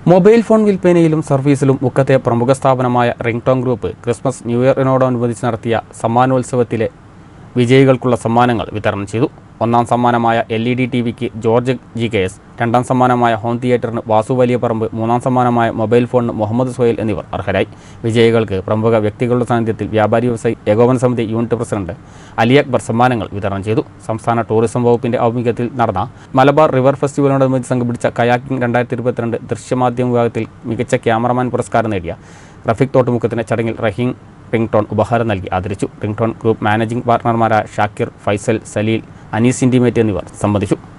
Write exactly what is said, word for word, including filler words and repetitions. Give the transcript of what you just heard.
Mobile phone വിൽപ്പനയിലും സർവീസിലും മുക്കത്തെ പ്രമുഖ സ്ഥാപനമായ റിംഗ്ടോൺ ഗ്രൂപ്പ് ക്രിസ്മസ് ന്യൂ ഇയറിനോടനുബന്ധിച്ച് നടത്തിയ സമ്മാനോത്സവത്തിലെ വിജയികൾക്കുള്ള സമ്മാനങ്ങൾ വിതരണം ചെയ്തു. ഒന്നാം സമ്മാനമായ എൽ ഇ ഡി ടി വിക്ക് ജോർജ് ജി കെ എസ്, രണ്ടാം സമ്മാനമായ ഹോം തിയേറ്ററിന് വാസു വലിയപറമ്പ്, മൂന്നാം സമ്മാനമായ മൊബൈൽ ഫോണിന് മുഹമ്മദ് സോഹൈൽ എന്നിവർ അർഹരായി. വിജയികൾക്ക് പ്രമുഖ വ്യക്തികളുടെ സാന്നിധ്യത്തിൽ വ്യാപാരി വ്യവസായി ഏകോപന സമിതി യൂണിറ്റ് പ്രസിഡന്റ് അലി അക്ബർ സമ്മാനങ്ങൾ വിതരണം ചെയ്തു. സംസ്ഥാന ടൂറിസം വകുപ്പിന്റെ ആഭിമുഖ്യത്തിൽ നടന്ന മലബാർ റിവർ ഫെസ്റ്റിവലിനോടനുബന്ധിച്ച് സംഘടിപ്പിച്ച കയാക്കിംഗ് രണ്ടായിരത്തി ഇരുപത്തിരണ്ട് ദൃശ്യമാധ്യമ വിഭാഗത്തിൽ മികച്ച ക്യാമറമാൻ പുരസ്കാരം നേടിയ റഫീഖ് തോട്ടുമുക്കത്തിന് ചടങ്ങിൽ റഹീം റിംഗ്ടോൺ ഉപഹാരം നൽകി ആദരിച്ചു. റിംഗ്ടോൺ ഗ്രൂപ്പ് മാനേജിംഗ് പാർട്ണർമാരായ ഷാക്കിർ, ഫൈസൽ, സലീൽ, അനീസ് ഇൻറ്റിമേറ്റ് എന്നിവർ സംബന്ധിച്ചു.